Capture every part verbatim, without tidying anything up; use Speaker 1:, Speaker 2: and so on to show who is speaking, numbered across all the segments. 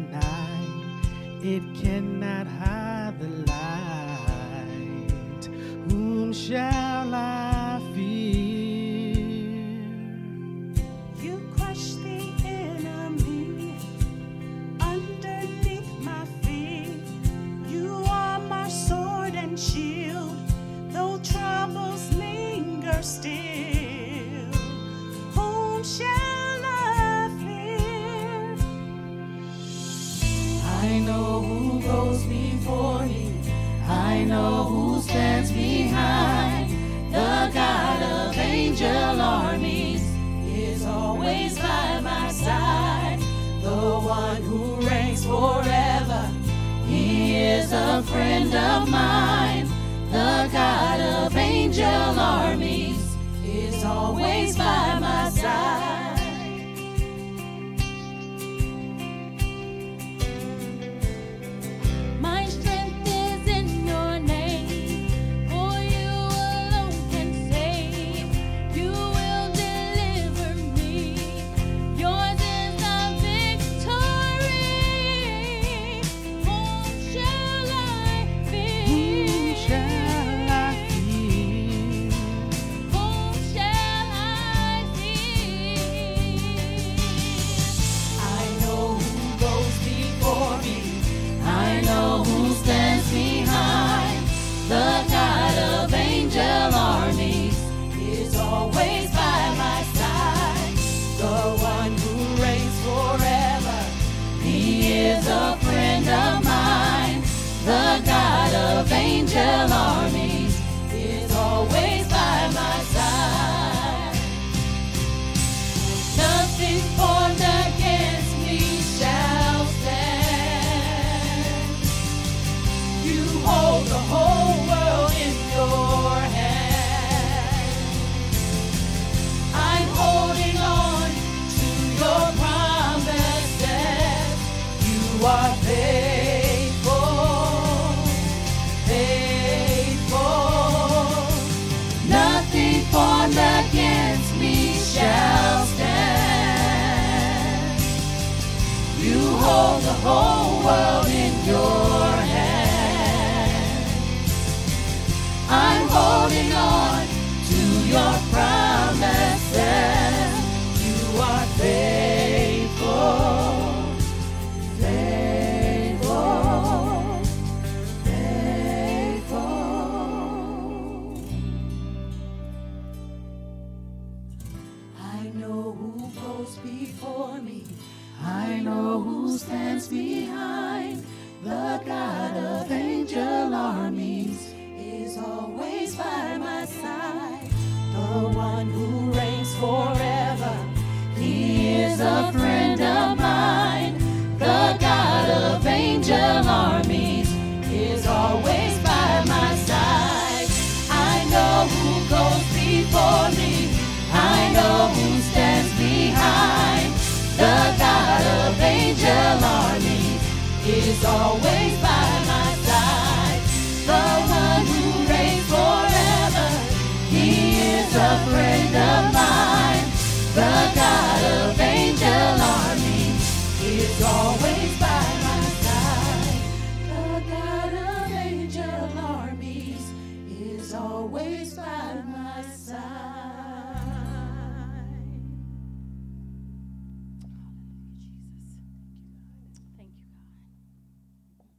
Speaker 1: night, it cannot hide the light. Whom shall I fear?
Speaker 2: You crush the enemy underneath my feet. You are my sword and shield, though troubles linger still. Whom shall I fear?
Speaker 3: I know who goes before me. I know who stands behind. The God of angel armies is always by my side. The one who reigns forever, he is a friend of mine. The God of angel armies is always by my side.
Speaker 4: My strength is in your name, for you alone can save. You will deliver me. Yours is the victory. Whom shall I fear?
Speaker 1: Whom shall I fear?
Speaker 4: Whom shall I fear?
Speaker 3: I know who goes before me. I know who stands behind. The God of angel armies is always by my side. The one who reigns forever, he is a friend of mine. The God of angel armies is always by my side. Nothing formed against me shall stand. You hold the whole world in your hand. I'm holding on to your promises. You are faithful, faithful. Nothing formed against me shall stand. You hold the whole world in your hand. I'm holding on to your promises. You are faithful, faithful, faithful. I know who goes before me. I know who stands behind. The God of angel armies is always by my side. The one who reigns forever, he is a friend of mine. The God of angel armies is always by my side. I know who goes before me. I know who stands behind. The God of angel armies is always by my side. The one who reigns forever, he is a friend of mine. The God of angel armies is always by my side. The God of angel armies is always by my side.
Speaker 4: Thank you, God.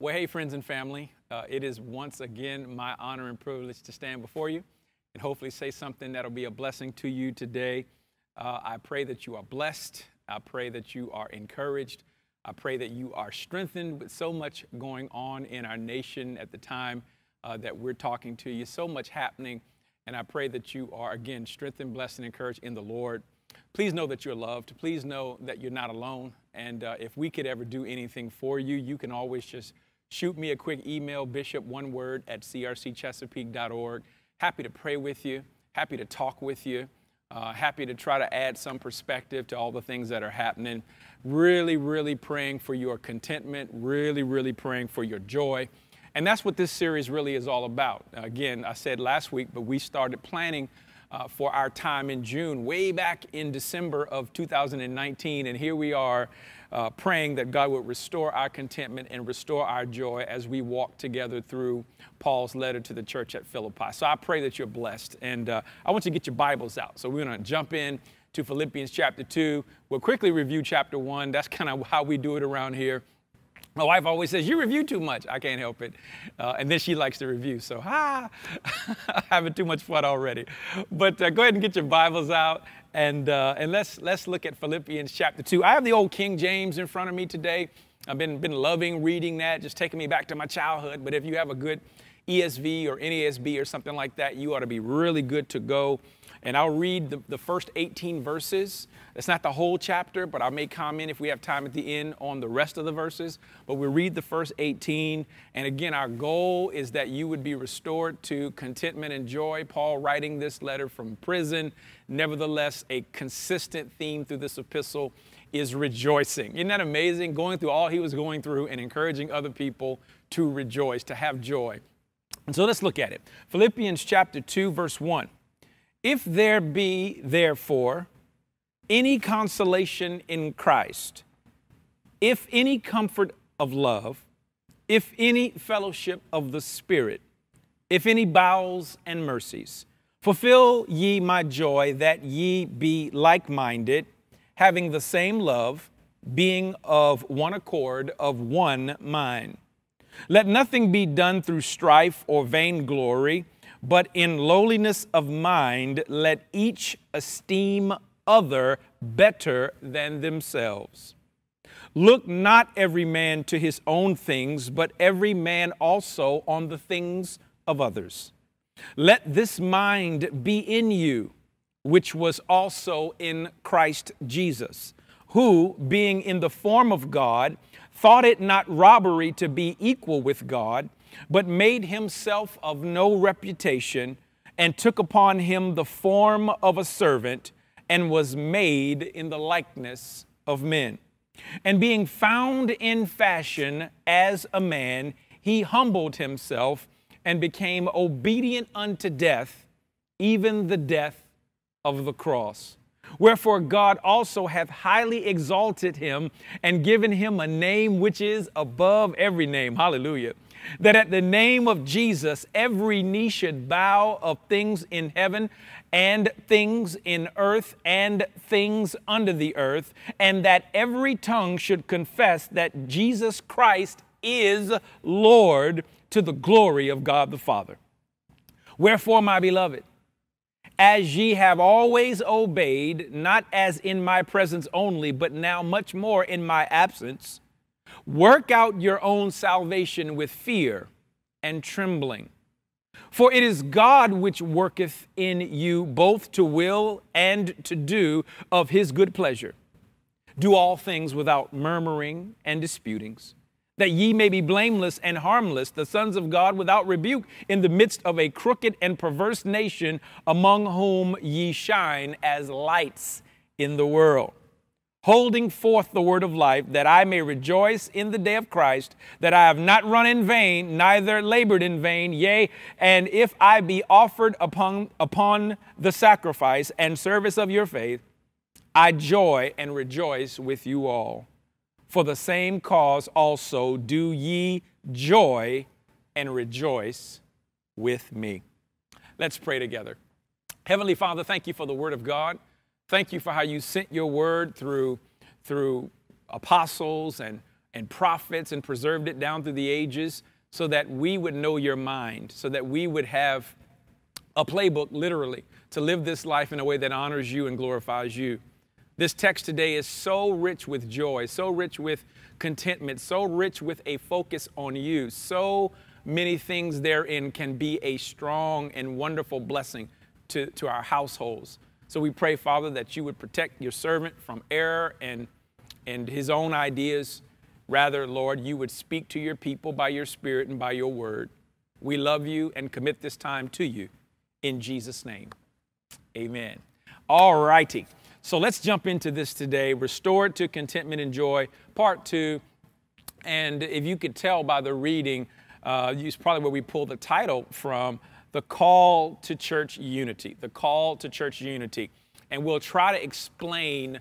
Speaker 5: Well, hey, friends and family, uh, it is once again my honor and privilege to stand before you and hopefully say something that'll be a blessing to you today. Uh, I pray that you are blessed. I pray that you are encouraged. I pray that you are strengthened with so much going on in our nation at the time uh, that we're talking to you, so much happening. And I pray that you are, again, strengthened, blessed, and encouraged in the Lord. Please know that you're loved. Please know that you're not alone. And uh, if we could ever do anything for you, you can always just shoot me a quick email, bishop, one word, at c r c chesapeake dot org. Happy to pray with you. Happy to talk with you. Uh, happy to try to add some perspective to all the things that are happening. Really, really praying for your contentment. Really, really praying for your joy. And that's what this series really is all about. Again, I said last week, but we started planning uh, for our time in June, way back in December of two thousand nineteen. And here we are uh, praying that God would restore our contentment and restore our joy as we walk together through Paul's letter to the church at Philippi. So I pray that you're blessed. And uh, I want you to get your Bibles out. So we're going to jump in to Philippians chapter two. We'll quickly review chapter one. That's kind of how we do it around here. My wife always says, you review too much. I can't help it. Uh, and then she likes to review. So, ha, having too much fun already. But uh, go ahead and get your Bibles out. And, uh, and let's, let's look at Philippians chapter two. I have the old King James in front of me today. I've been, been loving reading that, just taking me back to my childhood. But if you have a good E S V or N A S B or something like that, you ought to be really good to go. And I'll read the, the first eighteen verses. It's not the whole chapter, but I may comment if we have time at the end on the rest of the verses. But we'll read the first eighteen. And again, our goal is that you would be restored to contentment and joy. Paul writing this letter from prison. Nevertheless, a consistent theme through this epistle is rejoicing. Isn't that amazing? Going through all he was going through and encouraging other people to rejoice, to have joy. And so let's look at it. Philippians chapter two, verse one. If there be, therefore, any consolation in Christ, if any comfort of love, if any fellowship of the Spirit, if any bowels and mercies, fulfill ye my joy, that ye be like-minded, having the same love, being of one accord, of one mind. Let nothing be done through strife or vainglory, but in lowliness of mind, let each esteem other better than themselves. Look not every man to his own things, but every man also on the things of others. Let this mind be in you, which was also in Christ Jesus, who, being in the form of God, thought it not robbery to be equal with God, but made himself of no reputation, and took upon him the form of a servant, and was made in the likeness of men. And being found in fashion as a man, he humbled himself, and became obedient unto death, even the death of the cross. Wherefore God also hath highly exalted him, and given him a name which is above every name. Hallelujah. That at the name of Jesus, every knee should bow, of things in heaven and things in earth and things under the earth, and that every tongue should confess that Jesus Christ is Lord, to the glory of God the Father. Wherefore, my beloved, as ye have always obeyed, not as in my presence only, but now much more in my absence, work out your own salvation with fear and trembling. For it is God which worketh in you both to will and to do of his good pleasure. Do all things without murmuring and disputings, that ye may be blameless and harmless, the sons of God without rebuke, in the midst of a crooked and perverse nation, among whom ye shine as lights in the world, holding forth the word of life, that I may rejoice in the day of Christ, that I have not run in vain, neither labored in vain. Yea, and if I be offered upon, upon the sacrifice and service of your faith, I joy and rejoice with you all. For the same cause also do ye joy and rejoice with me. Let's pray together. Heavenly Father, thank you for the word of God. Thank you for how you sent your word through, through apostles and, and prophets and preserved it down through the ages so that we would know your mind, so that we would have a playbook, literally, to live this life in a way that honors you and glorifies you. This text today is so rich with joy, so rich with contentment, so rich with a focus on you. So many things therein can be a strong and wonderful blessing to, to our households. So we pray, Father, that you would protect your servant from error and, and his own ideas. Rather, Lord, you would speak to your people by your Spirit and by your word. We love you and commit this time to you. In Jesus' name, amen. All righty. So let's jump into this today. Restored to Contentment and Joy, part two. And if you could tell by the reading, uh, it's probably where we pulled the title from, The Call to Church Unity. The Call to Church Unity. And we'll try to explain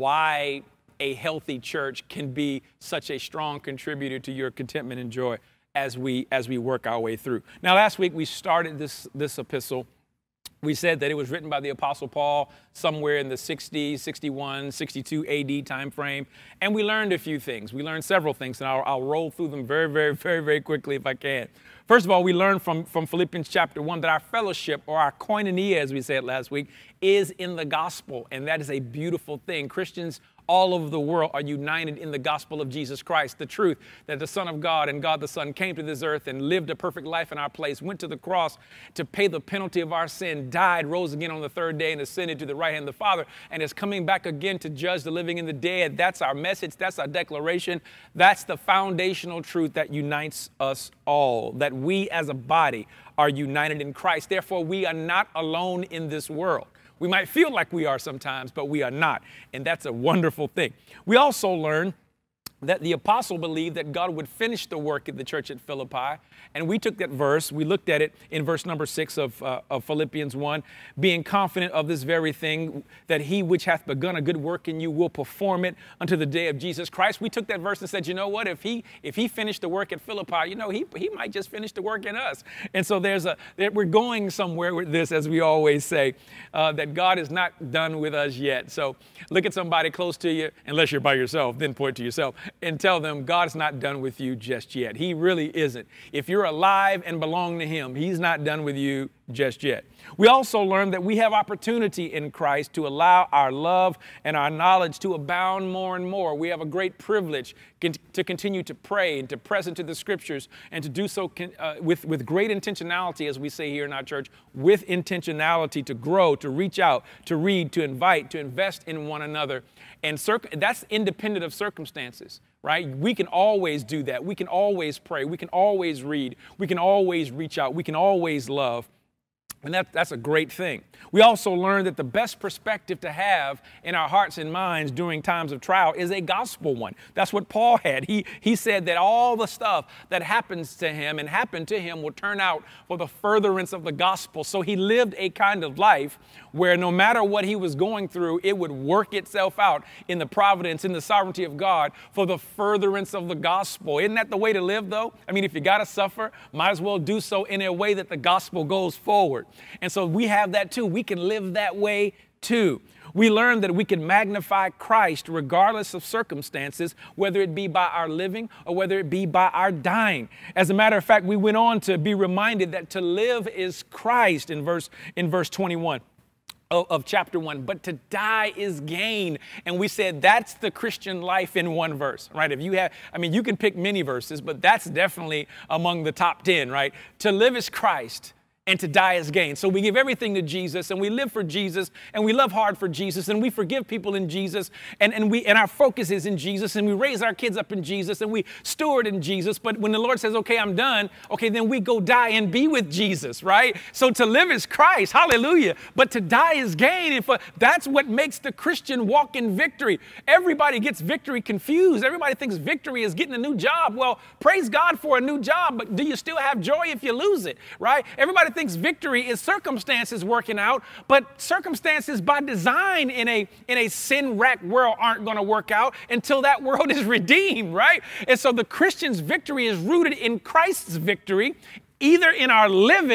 Speaker 5: why a healthy church can be such a strong contributor to your contentment and joy as we as we work our way through. Now, last week we started this, this epistle. We said that it was written by the Apostle Paul somewhere in the sixties, sixty-one, sixty-two A D time frame. And we learned a few things. We learned several things, and I'll, I'll roll through them very, very, very, very quickly if I can. First of all, we learned from, from Philippians chapter one that our fellowship, or our koinonia, as we said last week, is in the gospel. And that is a beautiful thing. Christians all over the world are united in the gospel of Jesus Christ, the truth that the Son of God and God the Son came to this earth and lived a perfect life in our place, went to the cross to pay the penalty of our sin, died, rose again on the third day, and ascended to the right hand of the Father, and is coming back again to judge the living and the dead. That's our message. That's our declaration. That's the foundational truth that unites us all, that we as a body are united in Christ. Therefore, we are not alone in this world. We might feel like we are sometimes, but we are not. And that's a wonderful thing. We also learn that the apostle believed that God would finish the work at the church at Philippi. And we took that verse, we looked at it in verse number six of, uh, of Philippians one, being confident of this very thing, that he which hath begun a good work in you will perform it unto the day of Jesus Christ. We took that verse and said, you know what, if he if he finished the work at Philippi, you know, he, he might just finish the work in us. And so there's a, there, we're going somewhere with this, as we always say, uh, that God is not done with us yet. So look at somebody close to you, unless you're by yourself, then point to yourself, and tell them God's not done with you just yet. He really isn't. If you're alive and belong to him, he's not done with you just yet. We also learned that we have opportunity in Christ to allow our love and our knowledge to abound more and more. We have a great privilege to continue to pray and to press into the scriptures and to do so uh, with, with great intentionality, as we say here in our church, with intentionality to grow, to reach out, to read, to invite, to invest in one another. And circ- that's independent of circumstances, right? We can always do that. We can always pray. We can always read. We can always reach out. We can always love. And that, that's a great thing. We also learned that the best perspective to have in our hearts and minds during times of trial is a gospel one. That's what Paul had. He, he said that all the stuff that happens to him and happened to him will turn out for the furtherance of the gospel. So he lived a kind of life where no matter what he was going through, it would work itself out in the providence, in the sovereignty of God for the furtherance of the gospel. Isn't that the way to live, though? I mean, if you got to suffer, might as well do so in a way that the gospel goes forward. And so we have that too. We can live that way too. We learn that we can magnify Christ regardless of circumstances, whether it be by our living or whether it be by our dying. As a matter of fact, we went on to be reminded that to live is Christ in verse, in verse twenty-one. Of, of chapter one, but to die is gain. And we said that's the Christian life in one verse, right? If you have, I mean, you can pick many verses, but that's definitely among the top ten, right? To live is Christ, and to die is gain. So we give everything to Jesus, and we live for Jesus, and we love hard for Jesus, and we forgive people in Jesus, and, and we and our focus is in Jesus, and we raise our kids up in Jesus, and we steward in Jesus. But when the Lord says, okay, I'm done, okay, then we go die and be with Jesus, right? So to live is Christ, hallelujah, but to die is gain. And for, that's what makes the Christian walk in victory. Everybody gets victory confused. Everybody thinks victory is getting a new job. Well, praise God for a new job, but do you still have joy if you lose it, right? Everybody thinks victory is circumstances working out, but circumstances by design in a in a sin-racked world aren't going to work out until that world is redeemed, right? And so the Christian's victory is rooted in Christ's victory, either in our living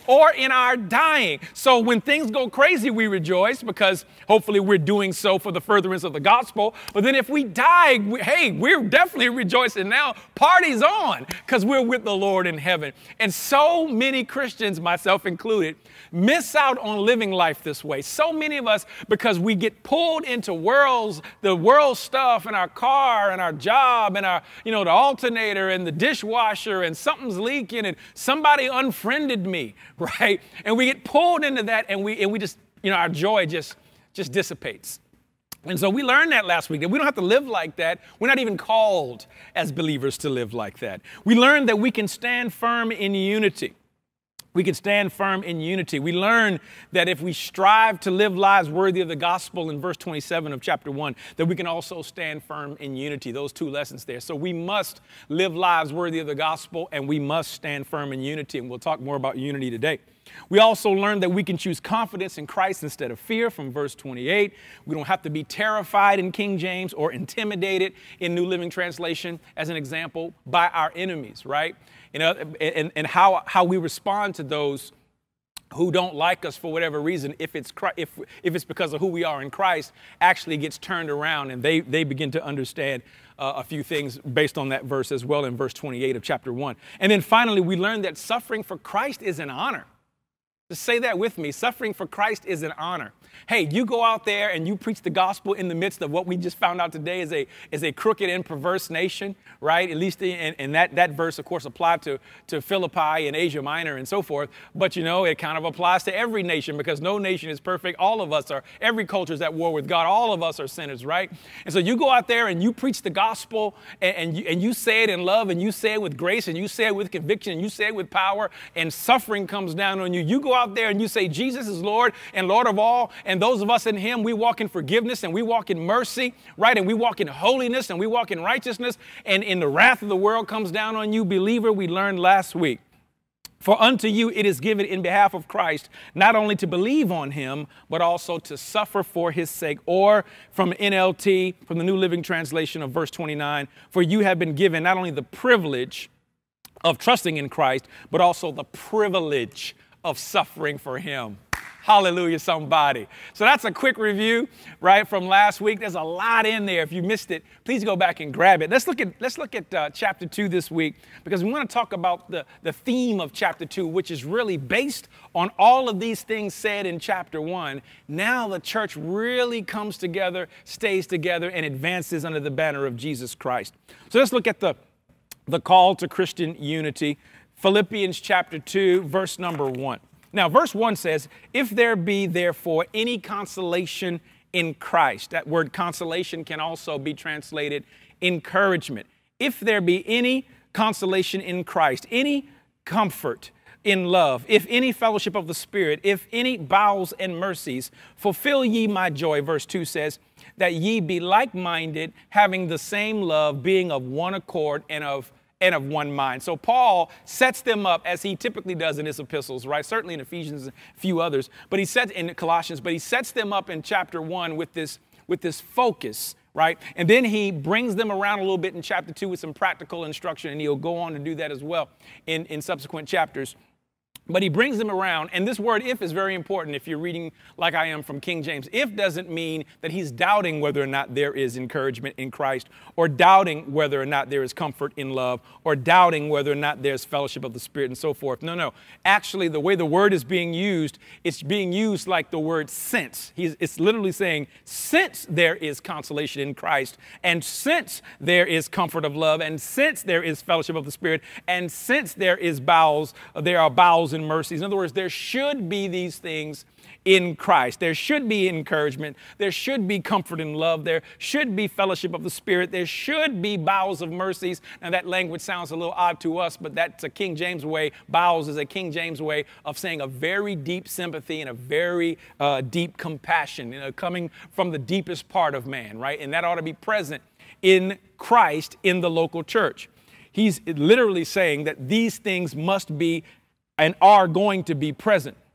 Speaker 5: or in our dying. So when things go crazy, we rejoice because hopefully we're doing so for the furtherance of the gospel. But then if we die, we, hey, we're definitely rejoicing now. Party's on because we're with the Lord in heaven. And so many Christians, myself included, miss out on living life this way. So many of us, because we get pulled into worlds, the world stuff in our car and our job and our, you know, the alternator and the dishwasher and something's leaking and somebody unfriended me, right? And we get pulled into that and we and we just, you know, our joy just, just dissipates. And so we learned that last week, that we don't have to live like that. We're not even called as believers to live like that. We learned that we can stand firm in unity. We can stand firm in unity. We learn that if we strive to live lives worthy of the gospel in verse twenty-seven of chapter one, that we can also stand firm in unity. Those two lessons there. So we must live lives worthy of the gospel and we must stand firm in unity. And we'll talk more about unity today. We also learned that we can choose confidence in Christ instead of fear from verse twenty-eight. We don't have to be terrified in King James or intimidated in New Living Translation, as an example, by our enemies, right? You know, and, and how, how we respond to those who don't like us for whatever reason, if it's if if it's because of who we are in Christ, actually gets turned around and they they begin to understand uh, a few things based on that verse as well in verse twenty-eight of chapter one. And then finally, we learned that suffering for Christ is an honor. Just say that with me. Suffering for Christ is an honor. Hey, you go out there and you preach the gospel in the midst of what we just found out today is a is a crooked and perverse nation, right? At least, in, and that, that verse, of course, applied to, to Philippi and Asia Minor and so forth. But, you know, it kind of applies to every nation because no nation is perfect. All of us are, every culture is at war with God. All of us are sinners, right? And so you go out there and you preach the gospel and, and, you, and you say it in love and you say it with grace and you say it with conviction and you say it with power and suffering comes down on you. You go out there and you say Jesus is Lord and Lord of all. And those of us in him, we walk in forgiveness and we walk in mercy, right? And we walk in holiness and we walk in righteousness. And in the wrath of the world comes down on you, believer, we learned last week. For unto you it is given in behalf of Christ, not only to believe on him, but also to suffer for his sake. Or from N L T, from the New Living Translation of verse twenty-nine, for you have been given not only the privilege of trusting in Christ, but also the privilege of suffering for him. Hallelujah, somebody. So that's a quick review, right, from last week. There's a lot in there. If you missed it, please go back and grab it. Let's look at, let's look at uh, chapter two this week because we want to talk about the, the theme of chapter two, which is really based on all of these things said in chapter one. Now the church really comes together, stays together, and advances under the banner of Jesus Christ. So let's look at the, the call to Christian unity. Philippians chapter two, verse number one. Now, verse one says, if there be therefore any consolation in Christ. That word consolation can also be translated encouragement. If there be any consolation in Christ, any comfort in love, if any fellowship of the Spirit, if any bowels and mercies, fulfill ye my joy, verse two says, that ye be like-minded, having the same love, being of one accord and of and of one mind. So Paul sets them up as he typically does in his epistles, right? Certainly in Ephesians and a few others, but he sets in Colossians, but he sets them up in chapter one with this, with this focus, right? And then he brings them around a little bit in chapter two with some practical instruction, and he'll go on to do that as well in, in subsequent chapters. But he brings them around, and this word if is very important if you're reading like I am from King James. If doesn't mean that he's doubting whether or not there is encouragement in Christ, or doubting whether or not there is comfort in love, or doubting whether or not there's fellowship of the Spirit and so forth. No, no. Actually, the way the word is being used, it's being used like the word since. He's, it's literally saying, since there is consolation in Christ, and since there is comfort of love, and since there is fellowship of the Spirit, and since there is bowels, there are bowels and mercies. In other words, there should be these things in Christ. There should be encouragement. There should be comfort and love. There should be fellowship of the Spirit. There should be bowels of mercies. Now that language sounds a little odd to us, but that's a King James way. Bowels is a King James way of saying a very deep sympathy and a very uh, deep compassion, you know, coming from the deepest part of man, right? And that ought to be present in Christ in the local church. He's literally saying that these things must be and are going to be present.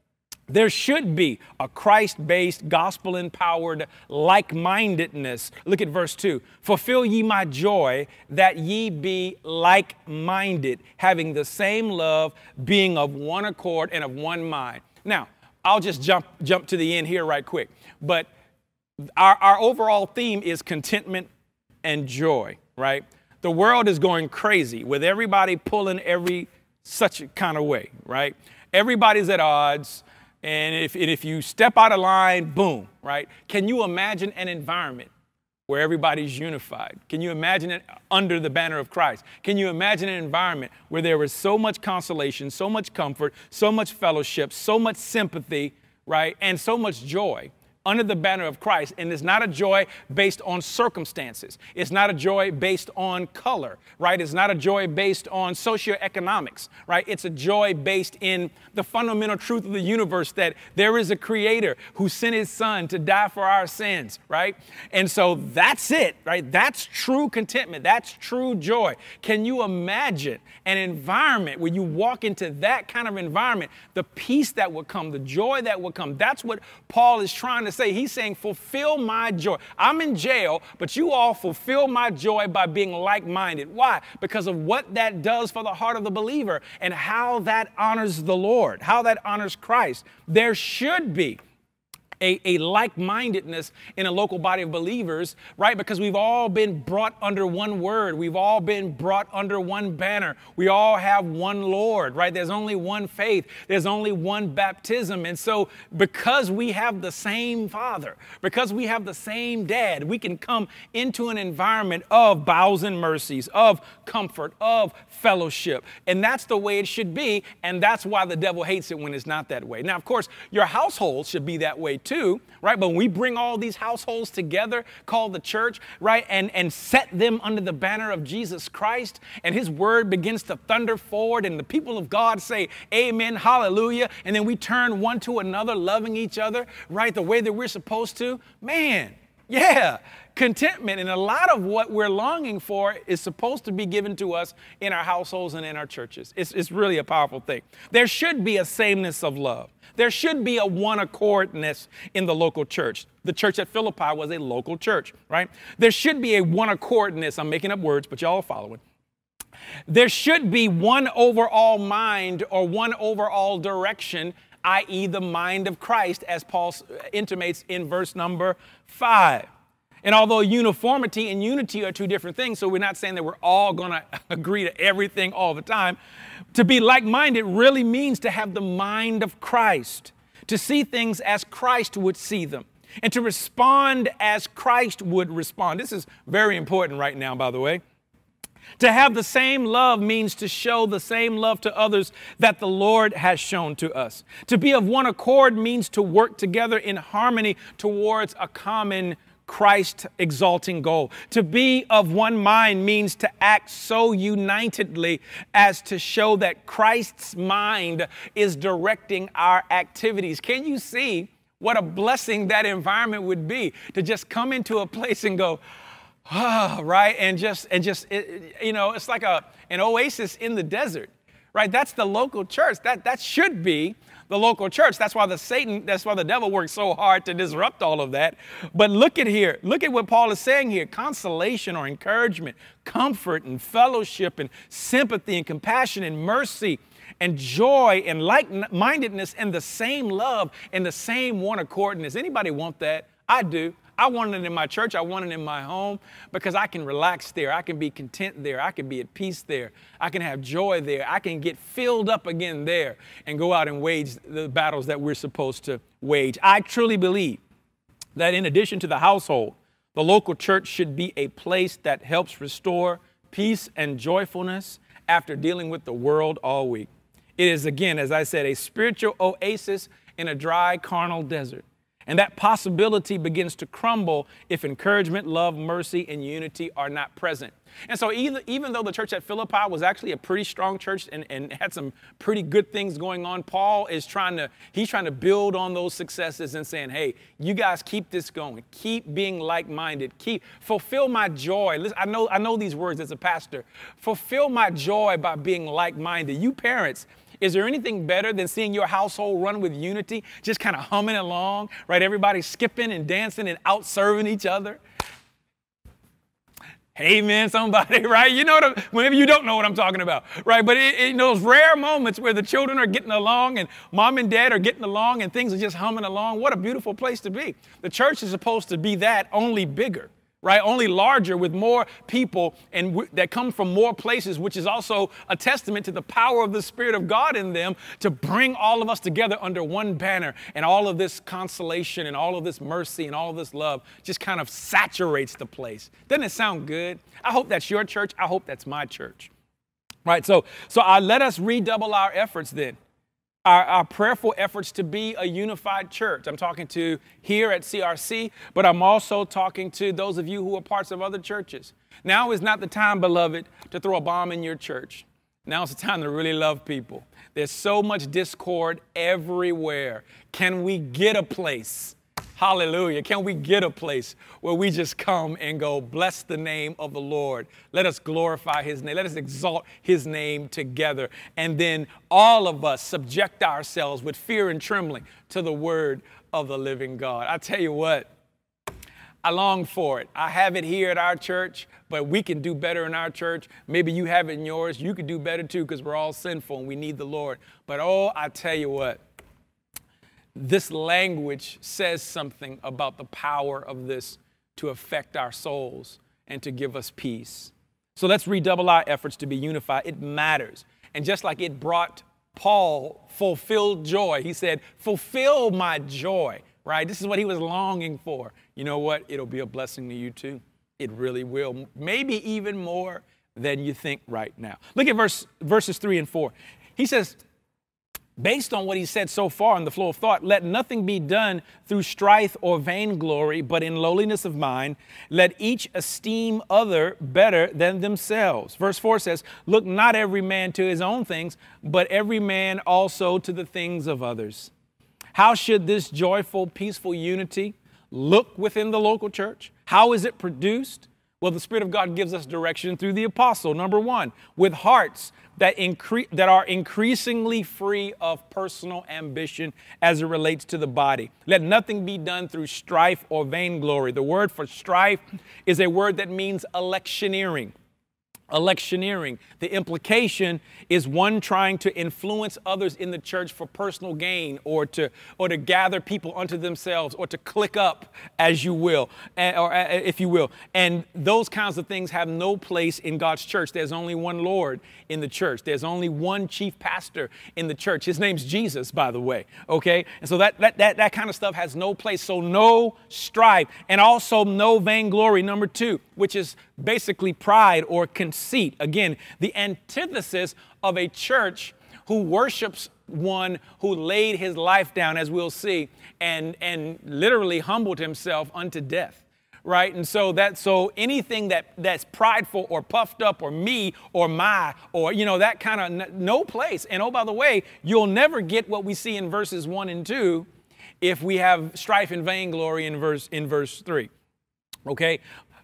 Speaker 5: There should be a Christ-based, gospel-empowered like-mindedness. Look at verse two. Fulfill ye my joy, that ye be like-minded, having the same love, being of one accord and of one mind. Now, I'll just jump jump to the end here right quick. But our, our overall theme is contentment and joy, right? The world is going crazy with everybody pulling every such kind of way, right? Everybody's at odds. And if, and if you step out of line, boom, right? Can you imagine an environment where everybody's unified? Can you imagine it under the banner of Christ? Can you imagine an environment where there is so much consolation, so much comfort, so much fellowship, so much sympathy, right? And so much joy under the banner of Christ? And it's not a joy based on circumstances. It's not a joy based on color, right? It's not a joy based on socioeconomics, right? It's a joy based in the fundamental truth of the universe that there is a creator who sent his son to die for our sins, right? And so that's it, right? That's true contentment. That's true joy. Can you imagine an environment where you walk into that kind of environment, the peace that would come, the joy that would come? That's what Paul is trying to say. He's saying, fulfill my joy. I'm in jail, but you all fulfill my joy by being like-minded. Why? Because of what that does for the heart of the believer and how that honors the Lord, how that honors Christ. There should be A, a like-mindedness in a local body of believers, right? Because we've all been brought under one word. We've all been brought under one banner. We all have one Lord, right? There's only one faith. There's only one baptism. And so because we have the same Father, because we have the same Dad, we can come into an environment of bowels and mercies, of comfort, of fellowship. And that's the way it should be. And that's why the devil hates it when it's not that way. Now, of course, your household should be that way too. Too, right? But when we bring all these households together called the church, right, and, and set them under the banner of Jesus Christ, and his word begins to thunder forward, and the people of God say, amen, hallelujah, and then we turn one to another, loving each other, right, the way that we're supposed to, man, yeah, contentment. And a lot of what we're longing for is supposed to be given to us in our households and in our churches. It's, it's really a powerful thing. There should be a sameness of love. There should be a one accordness in the local church. The church at Philippi was a local church, right? There should be a one accordness. I'm making up words, but y'all are following. There should be one overall mind or one overall direction, that is the mind of Christ, as Paul intimates in verse number five. And although uniformity and unity are two different things, so we're not saying that we're all going to agree to everything all the time, to be like-minded really means to have the mind of Christ, to see things as Christ would see them, and to respond as Christ would respond. This is very important right now, by the way. To have the same love means to show the same love to others that the Lord has shown to us. To be of one accord means to work together in harmony towards a common Christ-exalting goal. To be of one mind means to act so unitedly as to show that Christ's mind is directing our activities. Can you see what a blessing that environment would be, to just come into a place and go, ah, oh, right? And just, and just, it, you know, it's like a, an oasis in the desert, right? That's the local church. That, that should be the local church. That's why the Satan, that's why the devil works so hard to disrupt all of that. But look at here. Look at what Paul is saying here. Consolation or encouragement, comfort and fellowship and sympathy and compassion and mercy and joy and like-mindedness and the same love and the same one accordness. Anybody want that? I do. I want it in my church. I want it in my home because I can relax there. I can be content there. I can be at peace there. I can have joy there. I can get filled up again there and go out and wage the battles that we're supposed to wage. I truly believe that in addition to the household, the local church should be a place that helps restore peace and joyfulness after dealing with the world all week. It is, again, as I said, a spiritual oasis in a dry, carnal desert. And that possibility begins to crumble if encouragement, love, mercy, and unity are not present. And so even, even though the church at Philippi was actually a pretty strong church and, and had some pretty good things going on, Paul is trying to, he's trying to build on those successes and saying, hey, you guys keep this going. Keep being like-minded. Keep, fulfill my joy. Listen, I know, I know these words as a pastor. Fulfill my joy by being like-minded. You parents, Is there anything better than seeing your household run with unity, just kind of humming along, right? Everybody skipping and dancing and out-serving each other. Amen, somebody, right? You know what I'm, maybe you don't know what I'm talking about, right? But it, in those rare moments where the children are getting along and mom and dad are getting along and things are just humming along, what a beautiful place to be. The church is supposed to be that, only bigger, right? Only larger with more people and w- that come from more places, which is also a testament to the power of the Spirit of God in them to bring all of us together under one banner, and all of this consolation and all of this mercy and all of this love just kind of saturates the place. Doesn't it sound good? I hope that's your church. I hope that's my church. Right, so, so I, let us redouble our efforts then. Our, our prayerful efforts to be a unified church. I'm talking to here at C R C, but I'm also talking to those of you who are parts of other churches. Now is not the time, beloved, to throw a bomb in your church. Now is the time to really love people. There's so much discord everywhere. Can we get a place? Hallelujah. Can we get a place where we just come and go, bless the name of the Lord. Let us glorify his name. Let us exalt his name together. And then all of us subject ourselves with fear and trembling to the word of the living God. I tell you what, I long for it. I have it here at our church, but we can do better in our church. Maybe you have it in yours. You could do better too, because we're all sinful and we need the Lord. But oh, I tell you what, this language says something about the power of this to affect our souls and to give us peace. So let's redouble our efforts to be unified. It matters. And just like it brought Paul fulfilled joy, he said, fulfill my joy, right? This is what he was longing for. You know what? It'll be a blessing to you too. It really will. Maybe even more than you think right now. Look at verse, verses three and four. He says, based on what he said so far in the flow of thought, let nothing be done through strife or vainglory, but in lowliness of mind, let each esteem other better than themselves. Verse four says, look not every man to his own things, but every man also to the things of others. How should this joyful, peaceful unity look within the local church? How is it produced? Well, the Spirit of God gives us direction through the apostle. Number one, with hearts that incre- that are increasingly free of personal ambition as it relates to the body. Let nothing be done through strife or vainglory. The word for strife is a word that means electioneering. Electioneering. The implication is one trying to influence others in the church for personal gain, or to or to gather people unto themselves, or to click up, as you will, or if you will. And those kinds of things have no place in God's church. There's only one Lord in the church. There's only one chief pastor in the church. His name's Jesus, by the way. Okay? And so that that that, that kind of stuff has no place. So no strife, and also no vainglory. Number two, which is basically pride or conceit. Again, the antithesis of a church who worships one who laid his life down, as we'll see, and, and literally humbled himself unto death, right? And so that so anything that that's prideful or puffed up or me or my or, you know, that kind of n- no place. And oh, by the way, you'll never get what we see in verses one and two if we have strife and vainglory in verse in verse three, okay?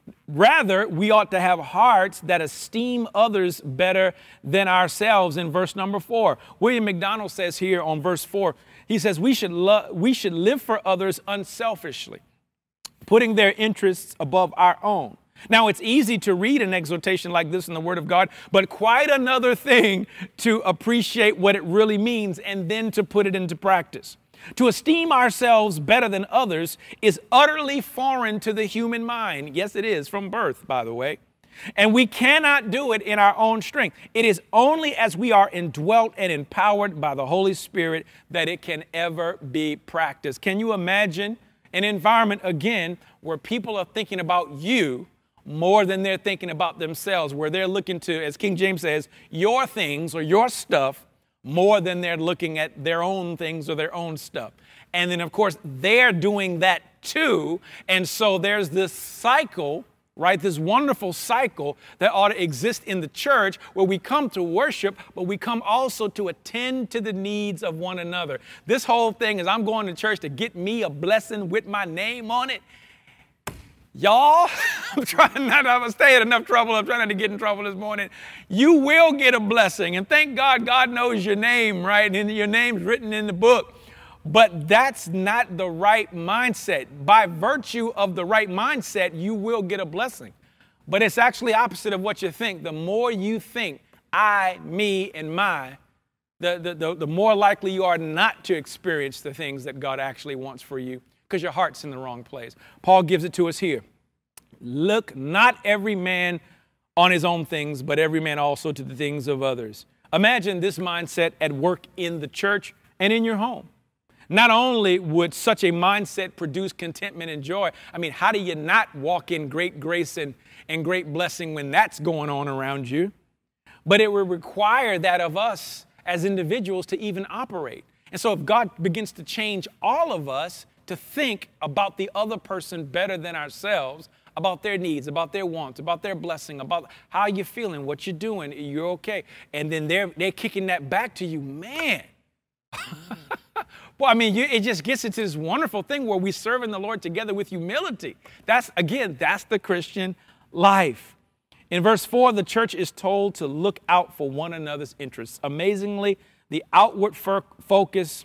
Speaker 5: Rather, we ought to have hearts that esteem others better than ourselves in verse number four. William McDonald says here on verse four, he says, we should, lo- we should live for others unselfishly, putting their interests above our own. Now, it's easy to read an exhortation like this in the Word of God, but quite another thing to appreciate what it really means and then to put it into practice. To esteem ourselves better than others is utterly foreign to the human mind. Yes, it is, from birth, by the way. And we cannot do it in our own strength. It is only as we are indwelt and empowered by the Holy Spirit that it can ever be practiced. Can you imagine an environment, again, where people are thinking about you more than they're thinking about themselves, where they're looking to, as King James says, your things or your stuff more than they're looking at their own things or their own stuff. And then, of course, they're doing that too. And so there's this cycle, right, this wonderful cycle that ought to exist in the church where we come to worship, but we come also to attend to the needs of one another. This whole thing is I'm going to church to get me a blessing with my name on it. Y'all, I'm trying not to I'm stay in enough trouble. I'm trying not to get in trouble this morning. You will get a blessing. And thank God, God knows your name, right? And your name's written in the book. But that's not the right mindset. By virtue of the right mindset, you will get a blessing. But it's actually opposite of what you think. The more you think, I, me, and my, the, the, the, the more likely you are not to experience the things that God actually wants for you because your heart's in the wrong place. Paul gives it to us here. Look not every man on his own things, but every man also to the things of others. Imagine this mindset at work in the church and in your home. Not only would such a mindset produce contentment and joy, I mean, how do you not walk in great grace and, and great blessing when that's going on around you? But it would require that of us as individuals to even operate. And so if God begins to change all of us to think about the other person better than ourselves, about their needs, about their wants, about their blessing, about how you're feeling, what you're doing, you're okay. And then they're, they're kicking that back to you, man. Well, I mean, you, it just gets into this wonderful thing where we serving the Lord together with humility. That's, again, that's the Christian life. In verse four, the church is told to look out for one another's interests. Amazingly, the outward focus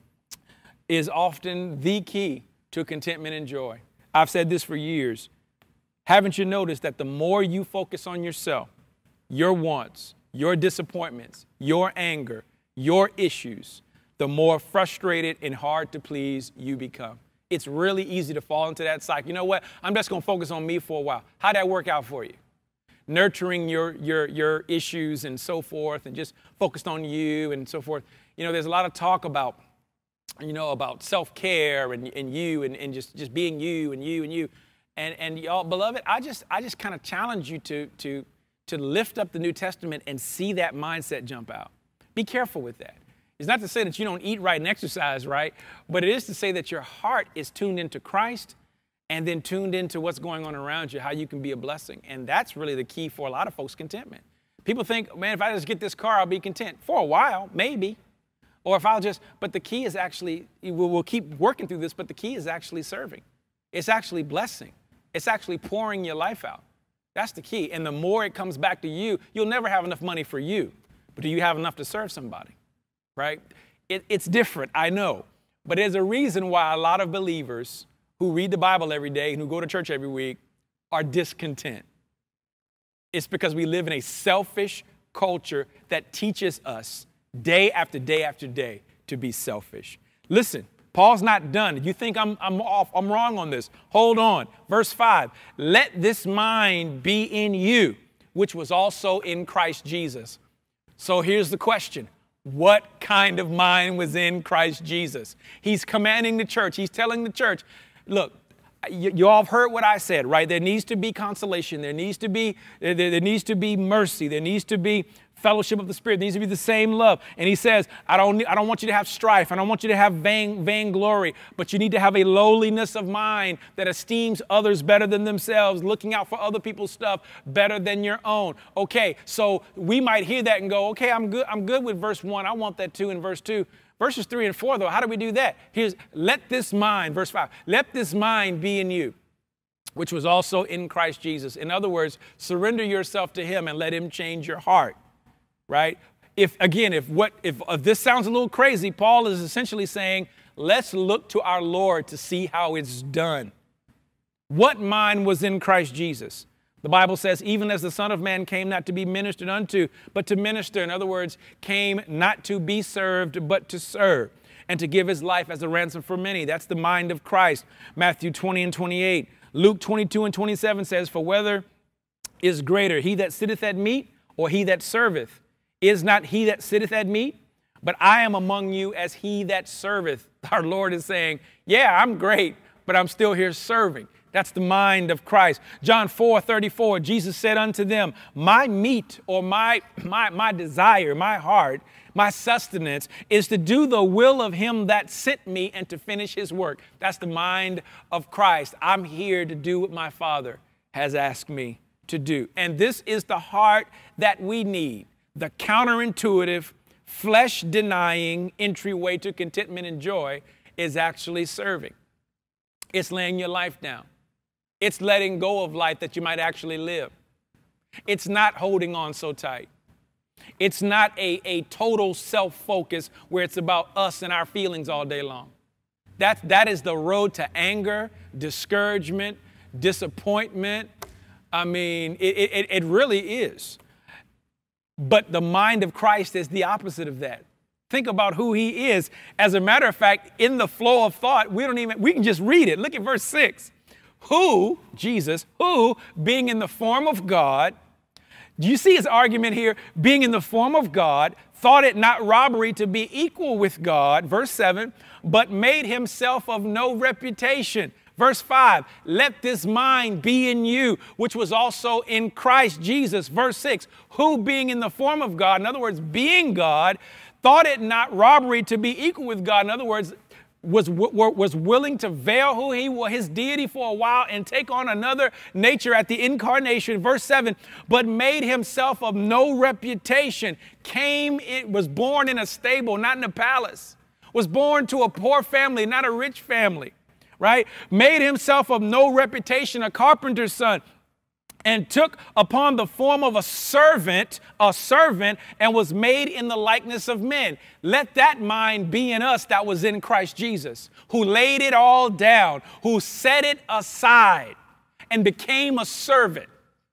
Speaker 5: is often the key to contentment and joy. I've said this for years. Haven't you noticed that the more you focus on yourself, your wants, your disappointments, your anger, your issues, the more frustrated and hard to please you become. It's really easy to fall into that cycle. You know what? I'm just going to focus on me for a while. How'd that work out for you? Nurturing your, your, your issues and so forth and just focused on you and so forth. You know, there's a lot of talk about, you know, about self-care and, and you and, and just, just being you and you and you. And, and y'all, beloved, I just, I just kind of challenge you to, to, to lift up the New Testament and see that mindset jump out. Be careful with that. It's not to say that you don't eat right and exercise right, but it is to say that your heart is tuned into Christ and then tuned into what's going on around you, how you can be a blessing. And that's really the key for a lot of folks' contentment. People think, man, if I just get this car, I'll be content. For a while, maybe. Or if I'll just, but the key is actually, we'll, we'll keep working through this, but the key is actually serving. It's actually blessing. It's actually pouring your life out. That's the key. And the more it comes back to you, you'll never have enough money for you. But do you have enough to serve somebody? Right? It, it's different, I know. But there's a reason why a lot of believers who read the Bible every day and who go to church every week are discontent. It's because we live in a selfish culture that teaches us day after day after day to be selfish. Listen, Paul's not done. You think I'm, I'm off, I'm wrong on this. Hold on. Verse five, let this mind be in you, which was also in Christ Jesus. So here's the question. What kind of mind was in Christ Jesus? He's commanding the church. He's telling the church, look, you, you all have heard what I said, right? There needs to be consolation. There needs to be, there, there needs to be mercy. There needs to be fellowship of the Spirit. There needs to be the same love. And he says, I don't, I don't want you to have strife. I don't want you to have vain, vainglory, but you need to have a lowliness of mind that esteems others better than themselves, looking out for other people's stuff better than your own. Okay, so we might hear that and go, okay, I'm good. I'm good with verse one. I want that too in verse two. Verses three and four, though, how do we do that? Here's, let this mind, verse five, let this mind be in you, which was also in Christ Jesus. In other words, surrender yourself to him and let him change your heart. Right? If, again, if, what, if, if this sounds a little crazy, Paul is essentially saying, let's look to our Lord to see how it's done. What mind was in Christ Jesus? The Bible says, even as the Son of Man came not to be ministered unto, but to minister. In other words, came not to be served, but to serve, and to give his life as a ransom for many. That's the mind of Christ. Matthew twenty and twenty-eight. Luke twenty-two and twenty-seven says, for whether is greater, he that sitteth at meat or he that serveth? Is not he that sitteth at meat? But I am among you as he that serveth. Our Lord is saying, yeah, I'm great, but I'm still here serving. That's the mind of Christ. John four thirty-four, Jesus said unto them, my meat or my, my, my desire, my heart, my sustenance is to do the will of him that sent me and to finish his work. That's the mind of Christ. I'm here to do what my Father has asked me to do. And this is the heart that we need. The counterintuitive, flesh-denying entryway to contentment and joy is actually serving. It's laying your life down. It's letting go of life that you might actually live. It's not holding on so tight. It's not a, a total self-focus where it's about us and our feelings all day long. That, that is the road to anger, discouragement, disappointment. I mean, it, it, it really is. But the mind of Christ is the opposite of that. Think about who he is. As a matter of fact, in the flow of thought, we don't even, we can just read it. Look at verse six. Who, Jesus, who, being in the form of God, do you see his argument here? Being in the form of God, thought it not robbery to be equal with God, verse seven, but made himself of no reputation. Verse five, let this mind be in you, which was also in Christ Jesus. Verse six, who being in the form of God, in other words, being God, thought it not robbery to be equal with God. In other words, was, was willing to veil who he was, his deity for a while and take on another nature at the incarnation. Verse seven, but made himself of no reputation, came, it was born in a stable, not in a palace, was born to a poor family, not a rich family, right? Made himself of no reputation, a carpenter's son, and took upon the form of a servant, a servant, and was made in the likeness of men. Let that mind be in us that was in Christ Jesus, who laid it all down, who set it aside and became a servant.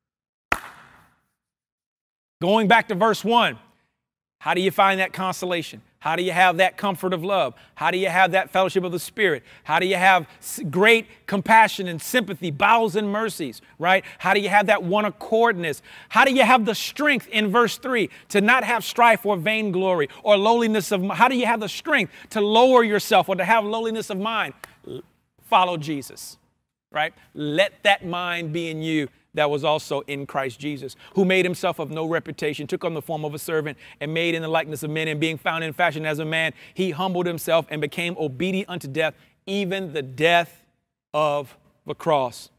Speaker 5: Going back to verse one, how do you find that consolation? How do you have that comfort of love? How do you have that fellowship of the Spirit? How do you have great compassion and sympathy, bowels and mercies, right? How do you have that one accordness? How do you have the strength in verse three to not have strife or vainglory or lowliness of mind? How do you have the strength to lower yourself or to have lowliness of mind? Follow Jesus, right? Let that mind be in you that was also in Christ Jesus, who made himself of no reputation, took on the form of a servant, and made in the likeness of men, and being found in fashion as a man, he humbled himself and became obedient unto death, even the death of the cross.